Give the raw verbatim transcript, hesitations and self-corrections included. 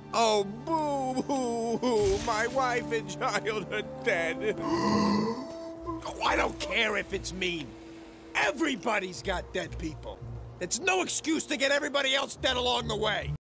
Oh, boo-hoo-hoo, my wife and child are dead. Oh, I don't care if it's mean. Everybody's got dead people. It's no excuse to get everybody else dead along the way.